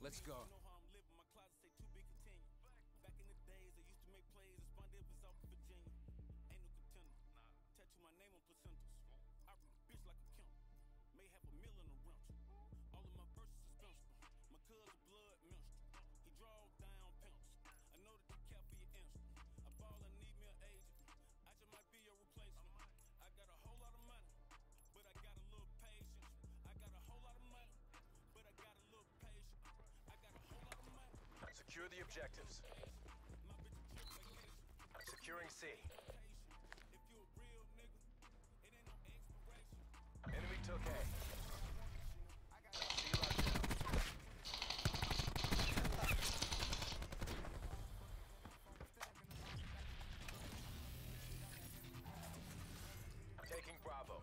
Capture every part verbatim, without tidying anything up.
Let's go. Back in the days, I used to make plays. Responded was out in Virginia. Ain't no contender. Tattoo my name on placentas. I read a bitch like a count. May have a mill in a rental. All of my verses is sensible. My cousin blood menstrual. He draw down pencil. I know that you care for your answer. I ball and need me an agent. I just might be your replacement. I got a whole lot of money, but I got a little patience. I got a whole lot of money, but I got a little patience. I got a whole lot of money. Secure the objectives. My bitch a trip vacation. Securing C. If you a real nigga, it ain't no expiration. Enemy took A. C locked down. Taking Bravo.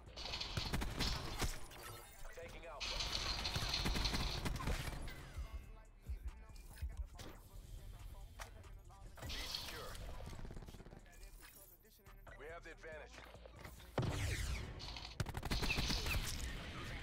Taking Alpha. Be secure. We have the advantage. Losing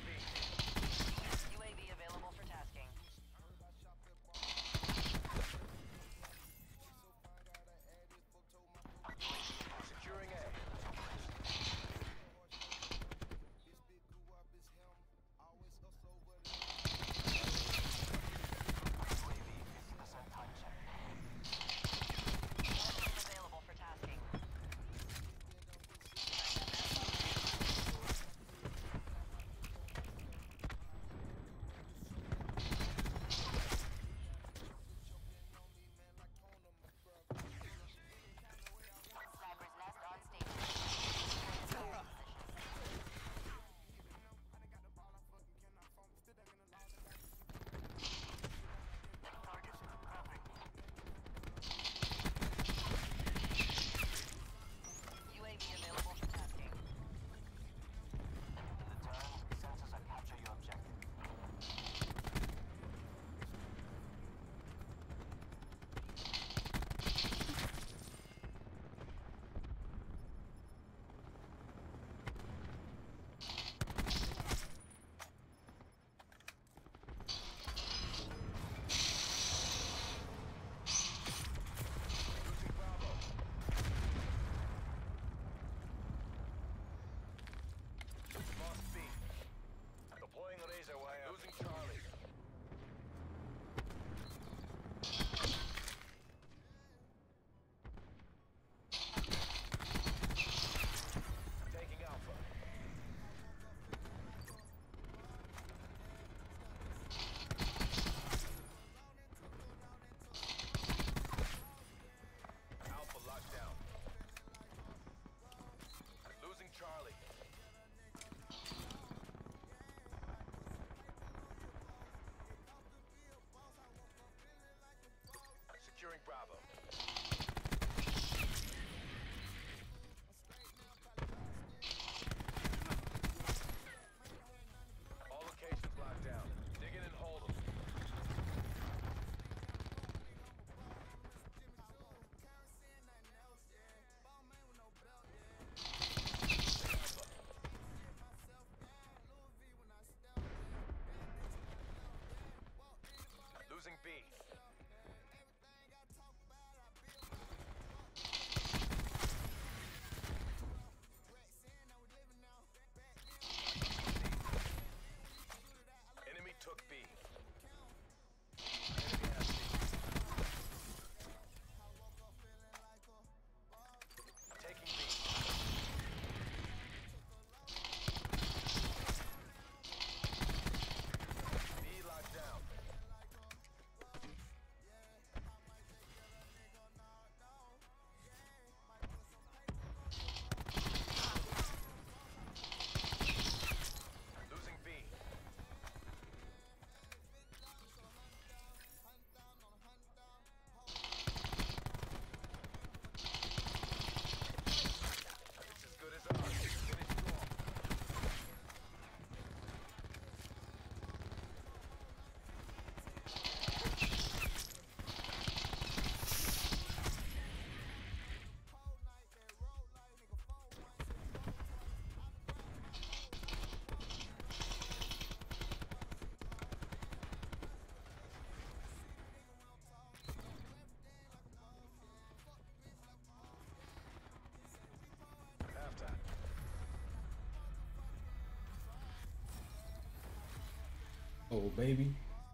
Bravo, baby.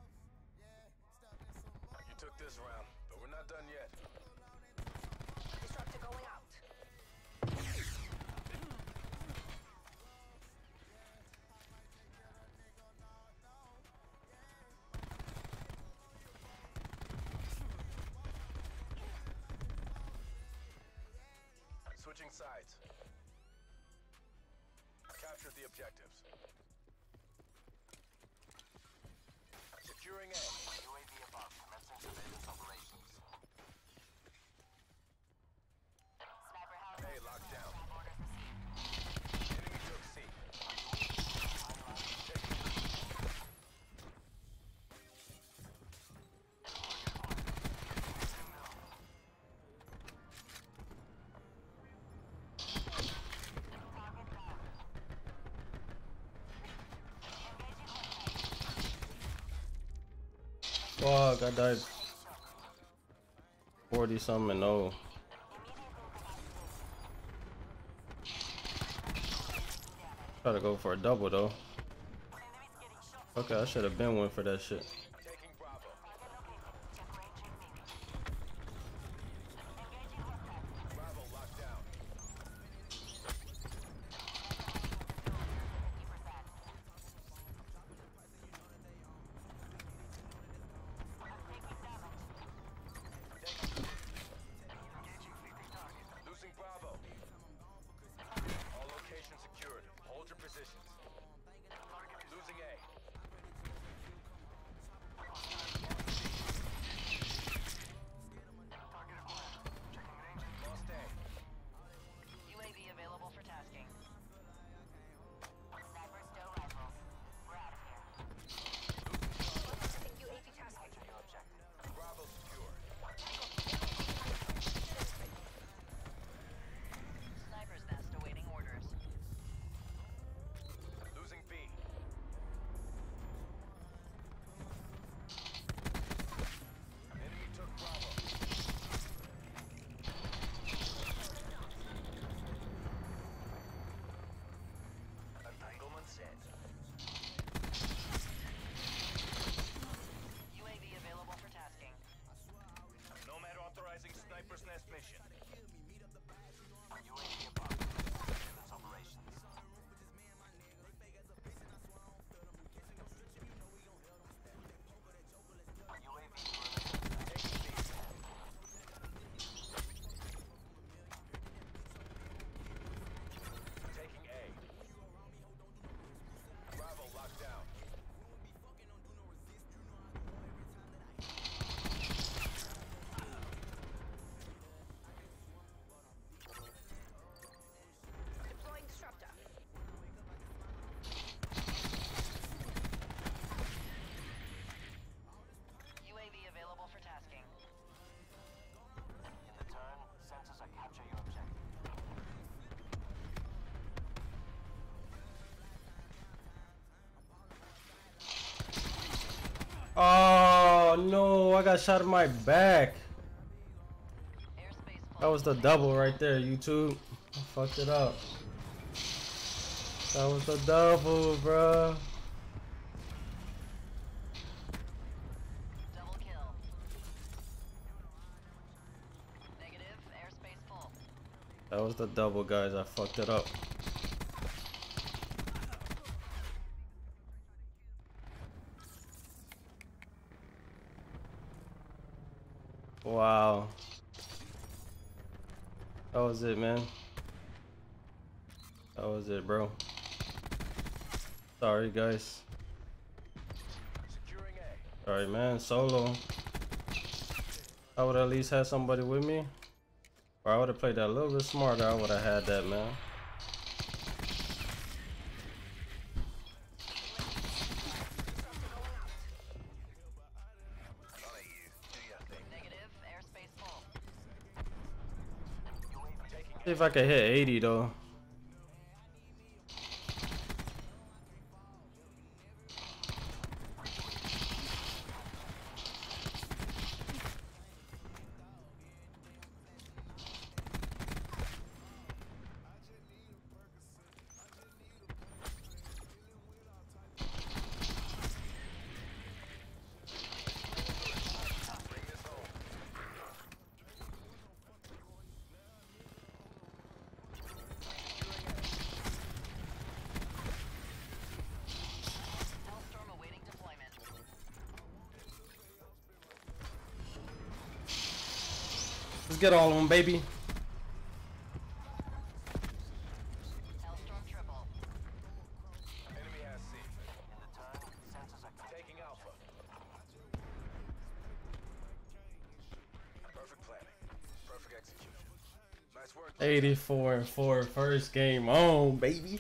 You took this round, but we're not done yet. Disruptor going out. Switching sides. Capture the objectives. Securing A. U A V above. Commencing surveillance operations. Sniper house. A locked down. Orders received. Enemy took C. Fuck, I died forty something and oh. Try to go for a double though. Okay, I should have been one for that shit. Taking Bravo. Bravo locked down. Losing Bravo. All locations secured. Hold your positions. Losing A. Lost A. U A V available for tasking. Sniper stow rifles. We're out of here. U A V tasking. Bravo secure. Sniper's nest awaiting orders. Losing B. Enemy took Bravo. Entanglement set. U A V available for tasking. Nomad authorizing Sniper's Nest mission. U A V above. Surveillance operations. U A V taking B. Taking A. Bravo locked down. Deploying disruptor. U A V available for tasking. In the turn, sensors are capture your objective. Oh no, I got shot in my back. Airspace That was the double right there, YouTube. I fucked it up. That was the double, bruh. double kill. Negative. Airspace full. That was the double, guys. I fucked it up. Wow. That was it, man. That was it, bro. Sorry, guys. Securing A. Sorry, man. Solo. I would at least have somebody with me. Or I would have played that a little bit smarter. I would have had that, man. Negative. Airspace full. See if I can hit eighty, though. get all of them, baby. Hellstorm triple. Enemy has C. In the turn, sensors are taking Alpha. Perfect planning. Perfect execution. Nice work. eighty-four and four, first game on, baby.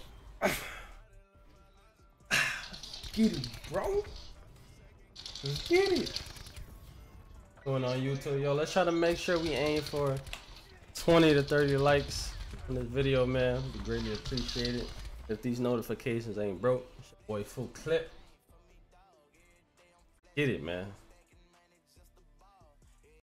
Get it, bro. Let's get it. Going on YouTube, yo. Let's try to make sure we aim for twenty to thirty likes on this video, man. Would be greatly appreciated. If these notifications ain't broke, it's your boy Full Clip. Get it, man.